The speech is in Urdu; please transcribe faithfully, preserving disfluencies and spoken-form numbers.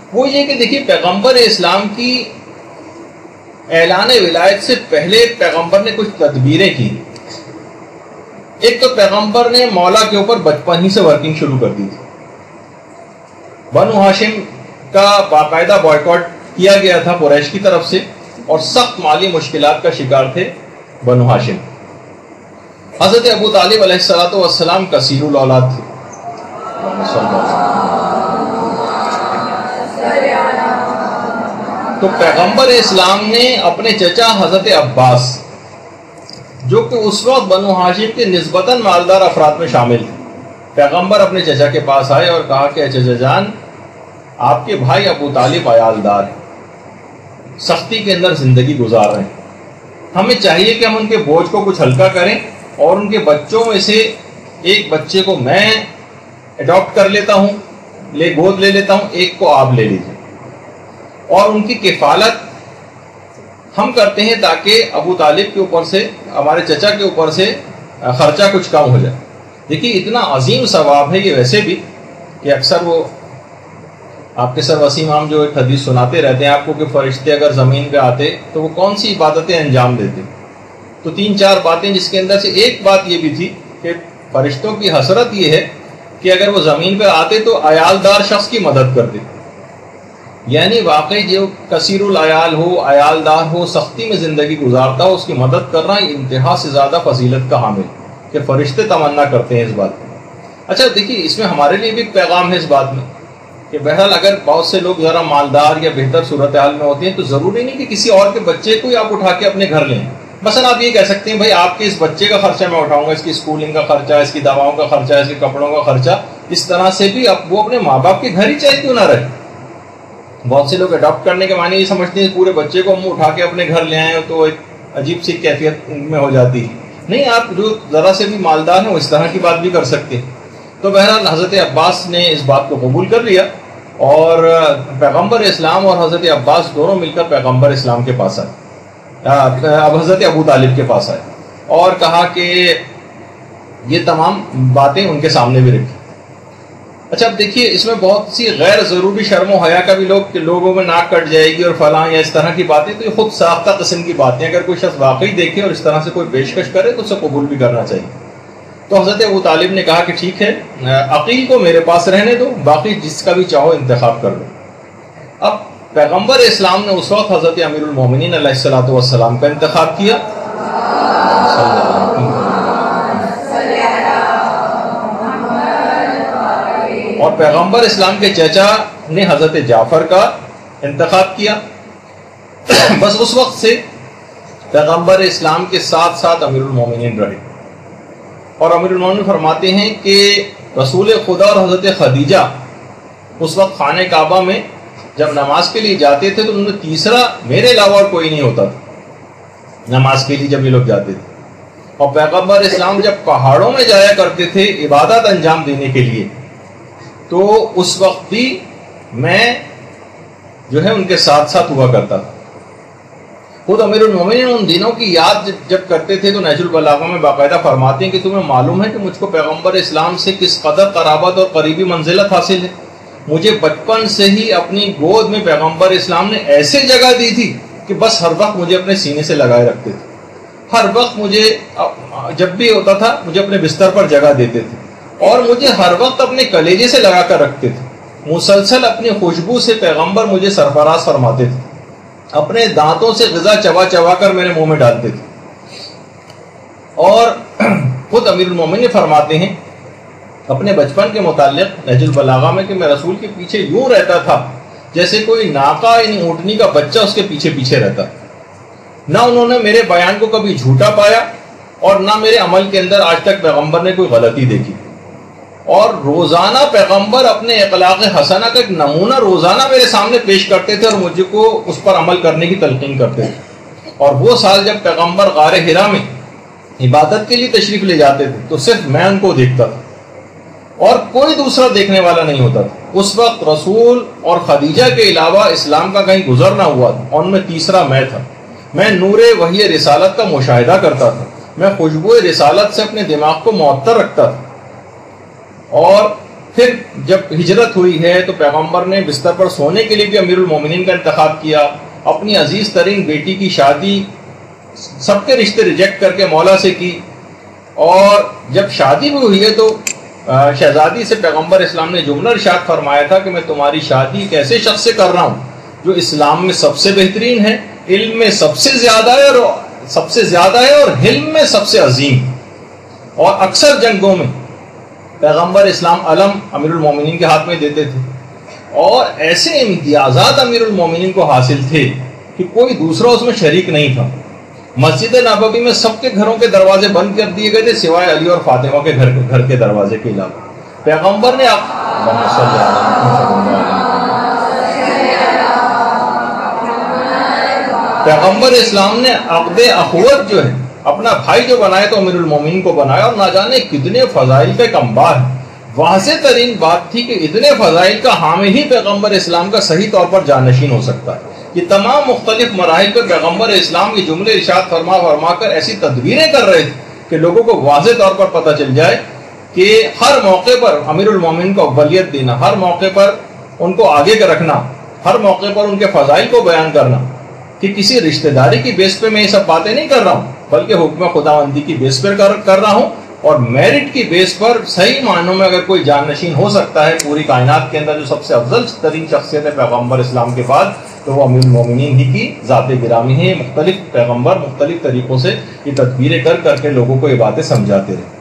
وہ یہ کہ دیکھیے پیغمبر اسلام کی اعلان ولایت سے پہلے پیغمبر نے کچھ تدبیریں کی. ایک تو پیغمبر نے مولا کے اوپر بچپن ہی سے ورکنگ شروع کر دی تھی. بنو ہاشم کا باقاعدہ بائیکاٹ کیا گیا تھا قریش کی طرف سے اور سخت مالی مشکلات کا شکار تھے بنو ہاشم. حضرت ابو طالب علیہ الصلوۃ والسلام کثیر الاولاد تھے. تو پیغمبر اسلام نے اپنے چچا حضرت عباس جو کہ اس وقت بنو ہاشم کے نسبتاً مالدار افراد میں شامل تھے، پیغمبر اپنے چچا کے پاس آئے اور کہا کہ چچا جان آپ کے بھائی ابو طالب عیالدار ہیں، سختی کے اندر زندگی گزار رہے ہیں، ہمیں چاہیے کہ ہم ان کے بوجھ کو کچھ ہلکا کریں اور ان کے بچوں میں سے ایک بچے کو میں اڈاپٹ کر لیتا ہوں، لے گود لے لیتا ہوں، ایک کو آپ لے لیجیے اور ان کی کفالت ہم کرتے ہیں تاکہ ابو طالب کے اوپر سے، ہمارے چچا کے اوپر سے خرچہ کچھ کم ہو جائے. دیکھیے اتنا عظیم ثواب ہے یہ ویسے بھی کہ اکثر وہ آپ کے سر وسیم عام جو ایک حدیث سناتے رہتے ہیں آپ کو کہ فرشتے اگر زمین پہ آتے تو وہ کون سی عبادتیں انجام دیتے، تو تین چار باتیں، جس کے اندر سے ایک بات یہ بھی تھی کہ فرشتوں کی حسرت یہ ہے کہ اگر وہ زمین پہ آتے تو عیالدار شخص کی مدد کرتے. یعنی واقعی جو کثیر العیال ہو، عیالدار ہو، سختی میں زندگی گزارتا ہو، اس کی مدد کرنا انتہا سے زیادہ فضیلت کا حامل کہ فرشتے تمنا کرتے ہیں اس بات میں. اچھا دیکھیے اس میں ہمارے لیے بھی ایک پیغام ہے اس بات میں کہ بہرحال اگر بہت سے لوگ ذرا مالدار یا بہتر صورتحال میں ہوتے ہیں تو ضروری نہیں کہ کسی اور کے بچے کو ہی آپ اٹھا کے اپنے گھر لیں. مثلا آپ یہ کہہ سکتے ہیں بھائی آپ کے اس بچے کا خرچہ میں اٹھاؤں گا، اس کی اسکولنگ کا خرچہ، اس کی دواؤں کا خرچہ، اس کے کپڑوں کا خرچہ. اس طرح سے بھی اب وہ اپنے ماں باپ کے گھر ہی چاہے کیوں نہ رہے. بہت سے لوگ اڈاپٹ کرنے کے معنی یہ سمجھتے ہیں پورے بچے کو ہم اٹھا کے اپنے گھر لے آئیں تو ایک عجیب سی کیفیت میں ہو جاتی ہے. نہیں، آپ جو ذرا سے بھی مالدار ہیں وہ اس طرح کی بات بھی کر سکتے ہیں. تو بہرحال حضرت عباس نے اس بات کو قبول کر لیا اور پیغمبر اسلام اور حضرت عباس دونوں مل کر پیغمبر اسلام کے پاس آئے، اب حضرت ابو طالب کے پاس آئے اور کہا کہ یہ تمام باتیں ان کے سامنے بھی رکھی. اچھا اب دیکھیے اس میں بہت سی غیر ضروری شرم و حیا کا بھی لوگ کہ لوگوں میں ناک کٹ جائے گی اور فلاں یا اس طرح کی باتیں، تو یہ خود ساختہ قسم کی باتیں اگر کوئی شخص واقعی دیکھے اور اس طرح سے کوئی پیشکش کرے تو اسے قبول بھی کرنا چاہیے. تو حضرت ابو طالب نے کہا کہ ٹھیک ہے، عقیل کو میرے پاس رہنے دو، باقی جس کا بھی چاہو انتخاب کر لو. اب پیغمبر اسلام نے اس وقت حضرت امیر المومنین علیہ الصلوۃ والسلام کا انتخاب کیا اور پیغمبر اسلام کے چچا نے حضرت جعفر کا انتخاب کیا. بس اس وقت سے پیغمبر اسلام کے ساتھ ساتھ امیر المومنین رہے اور امیر المومنین فرماتے ہیں کہ رسول خدا اور حضرت خدیجہ اس وقت خانہ کعبہ میں جب نماز کے لیے جاتے تھے تو انہوں نے تیسرا میرے علاوہ اور کوئی نہیں ہوتا تھا نماز کے لیے جب یہ لوگ جاتے تھے. اور پیغمبر اسلام جب پہاڑوں میں جایا کرتے تھے عبادت انجام دینے کے لیے تو اس وقت بھی میں جو ہے ان کے ساتھ ساتھ ہوا کرتا تھا. خود امیر المومنین ان دنوں کی یاد جب کرتے تھے تو نہج البلاغہ میں باقاعدہ فرماتے ہیں کہ تمہیں معلوم ہے کہ مجھ کو پیغمبر اسلام سے کس قدر قرابت اور قریبی منزلت حاصل ہے. مجھے بچپن سے ہی اپنی گود میں پیغمبر اسلام نے ایسے جگہ دی تھی کہ بس ہر وقت مجھے اپنے سینے سے لگائے رکھتے تھے. ہر وقت مجھے جب بھی ہوتا تھا مجھے اپنے بستر پر جگہ دیتے تھے اور مجھے ہر وقت اپنے کلیجے سے لگا کر رکھتے تھے. مسلسل اپنی خوشبو سے پیغمبر مجھے سرفراز فرماتے تھے. اپنے دانتوں سے غذا چبا چبا کر میرے منہ میں ڈالتے تھے. اور خود امیر المومنین فرماتے ہیں اپنے بچپن کے متعلق نہج البلاغہ میں کہ میں رسول کے پیچھے یوں رہتا تھا جیسے کوئی ناقہ یعنی اونٹنی کا بچہ اس کے پیچھے پیچھے رہتا. نہ انہوں نے میرے بیان کو کبھی جھوٹا پایا اور نہ میرے عمل کے اندر آج تک پیغمبر نے کوئی غلطی دیکھی. اور روزانہ پیغمبر اپنے اخلاق حسنہ کا ایک نمونہ روزانہ میرے سامنے پیش کرتے تھے اور مجھے کو اس پر عمل کرنے کی تلقین کرتے تھے. اور وہ سال جب پیغمبر غار حرا میں عبادت کے لیے تشریف لے جاتے تھے تو صرف میں ان کو دیکھتا تھا اور کوئی دوسرا دیکھنے والا نہیں ہوتا تھا. اس وقت رسول اور خدیجہ کے علاوہ اسلام کا کہیں گزر نہ ہوا تھا اور ان میں تیسرا میں تھا. میں نور وحی رسالت کا مشاہدہ کرتا تھا. میں خوشبو رسالت سے اپنے دماغ کو معطر رکھتا تھا اور پھر جب ہجرت ہوئی ہے تو پیغمبر نے بستر پر سونے کے لیے بھی امیر المومنین کا انتخاب کیا. اپنی عزیز ترین بیٹی کی شادی سب کے رشتے ریجیکٹ کر کے مولا سے کی, اور جب شادی بھی ہوئی ہے تو شہزادی سے پیغمبر اسلام نے جملہ ارشاد فرمایا تھا کہ میں تمہاری شادی ایک ایسے شخص سے کر رہا ہوں جو اسلام میں سب سے بہترین ہے, علم میں سب سے زیادہ ہے اور سب سے زیادہ ہے اور حلم میں سب سے عظیم. اور اکثر جنگوں میں پیغمبر اسلام علم امیر المومنین کے ہاتھ میں دیتے تھے, اور ایسے امتیازات امیر المومنین کو حاصل تھے کہ کوئی دوسرا اس میں شریک نہیں تھا. مسجد نبوی میں سب کے گھروں کے دروازے بند کر دیے گئے تھے سوائے علی اور فاطمہ کے گھر گھر کے دروازے کے علاوہ. پیغمبر نے پیغمبر اسلام نے عقد اخوت جو ہے اپنا بھائی جو بنایا تو امیر المومنین کو بنایا, اور نہ جانے کتنے فضائل کا ایک انبار ہے. واضح ترین بات تھی کہ اتنے فضائل کا حامی ہی پیغمبر اسلام کا صحیح طور پر جانشین ہو سکتا ہے. یہ تمام مختلف مراحل پر پیغمبر اسلام کے جملے ارشاد فرما فرما کر ایسی تدبیریں کر رہے تھے کہ لوگوں کو واضح طور پر پتہ چل جائے کہ ہر موقع پر امیر المومنین کو اولیت دینا, ہر موقع پر ان کو آگے کا رکھنا, ہر موقع پر ان کے فضائل کو بیان کرنا, کہ کسی رشتہ داری کی بیس پہ میں یہ سب باتیں نہیں کر رہا ہوں بلکہ حکم خداوندی کی بیس پر کر, کر رہا ہوں, اور میرٹ کی بیس پر صحیح معنوں میں اگر کوئی جانشین ہو سکتا ہے پوری کائنات کے اندر جو سب سے افضل ترین شخصیت ہے پیغمبر اسلام کے بعد, تو وہ امیر المومنین ہی کی ذات گرامی ہے. مختلف پیغمبر مختلف طریقوں سے یہ تدبیریں کر کر کے لوگوں کو یہ باتیں سمجھاتے رہے.